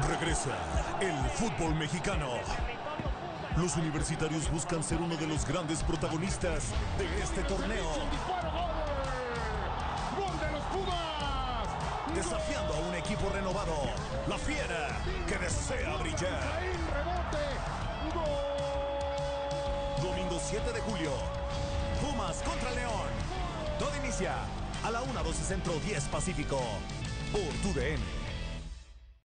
Regresa el fútbol mexicano. Los universitarios buscan ser uno de los grandes protagonistas de este torneo. ¡Gol de los Pumas! Desafiando a un equipo renovado, la Fiera, que desea brillar. Domingo 7 de julio, Pumas contra León. Todo inicia a la 1:12 Centro, 10 Pacífico, por TUDN.